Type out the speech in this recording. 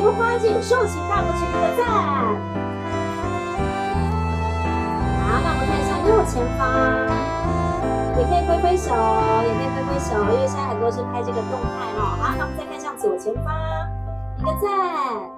出花季，竖起大拇指，一个赞。好，那我们看一下右前方，也可以挥挥手，也可以挥挥手，因为现在很多是拍这个动态哦。好，那我们再看一下左前方，一个赞。